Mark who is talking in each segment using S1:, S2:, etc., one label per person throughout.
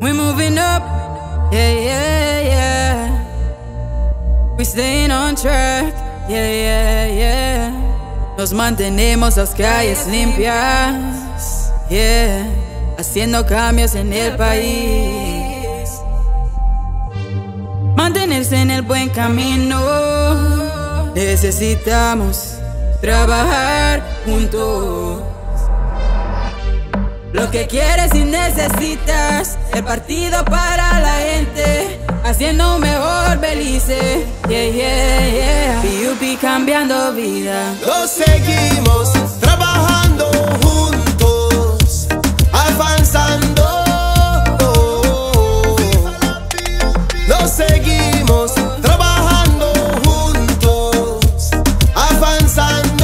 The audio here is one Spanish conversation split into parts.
S1: We moving up, yeah, yeah, yeah. We staying on track, yeah, yeah, yeah. Nos mantenemos las calles limpias, yeah. Haciendo cambios en el país. Mantenerse en el buen camino. Necesitamos trabajar juntos. Lo que quieres y necesitas, el partido para la gente, haciendo un mejor Belice, yeah, yeah, yeah. PUP cambiando vida.
S2: Lo seguimos trabajando juntos, avanzando. Lo seguimos trabajando juntos, avanzando.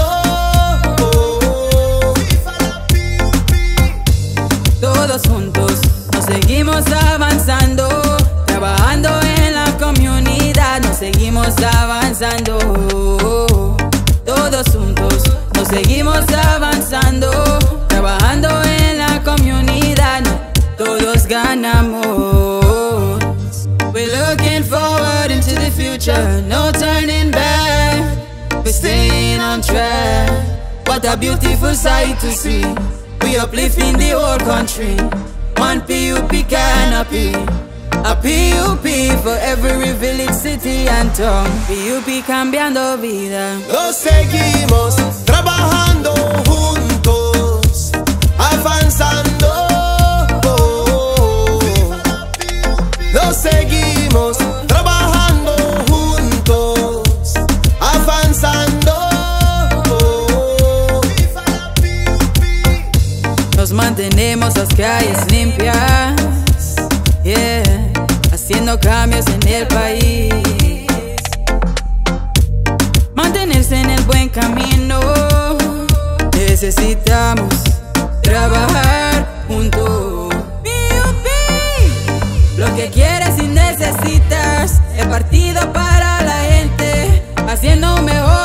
S1: Todos juntos nos seguimos avanzando, trabajando en la comunidad, nos seguimos avanzando. Todos juntos nos seguimos avanzando, trabajando en la comunidad, todos ganamos. We're looking forward into the future, no turning back. We're staying on track. What a beautiful sight to see. We uplifting the whole country. One PUP canopy. A PUP for every village, city and town. PUP cambiando vida.
S2: Lo seguimos trabajando juntos, avanzando. Lo seguimos trabajando juntos, avanzando.
S1: Nos mantenemos las calles limpias, yeah, haciendo cambios en el país. Mantenerse en el buen camino. Necesitamos trabajar juntos. PUP, lo que quieres y necesitas, el partido para la gente, haciendo un mejor